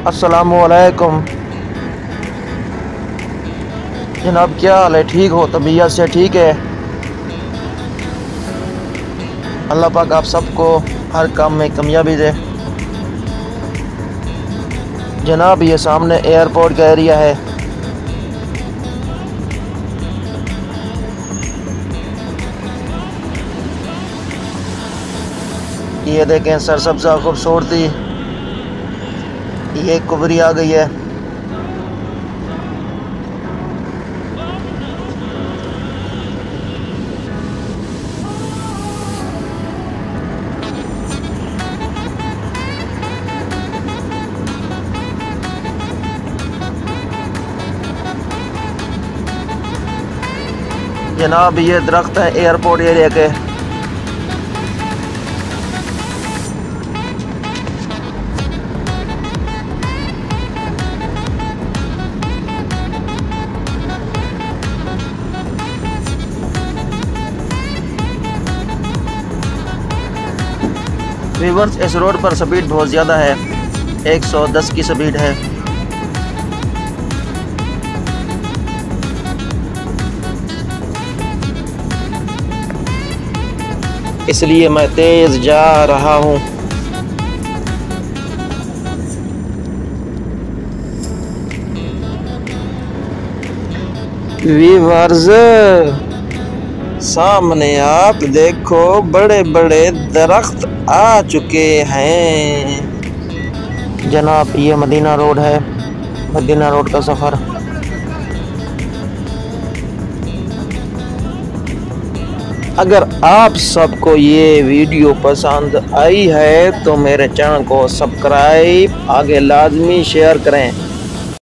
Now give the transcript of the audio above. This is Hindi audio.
अस्सलामुअलैकुम जनाब, क्या हाल है? ठीक हो? तबीयत से ठीक है? अल्लाह पाक आप सबको हर काम में कामयाबी दे। जनाब, ये सामने एयरपोर्ट का एरिया है। ये देखें, सरसब्जा खूबसूरती, ये कुबरी आ गई है। जनाब, ये दरख्त है एयरपोर्ट एरिया के। वीवर्स, इस रोड पर स्पीड बहुत ज़्यादा है, 110 की स्पीड है। इसलिए मैं तेज़ जा रहा हूँ। वीवर्स, सामने आप देखो, बड़े बड़े दरख्त आ चुके हैं। जनाब, ये मदीना रोड है, मदीना रोड का सफ़र। अगर आप सबको ये वीडियो पसंद आई है तो मेरे चैनल को सब्सक्राइब आगे लाजमी शेयर करें।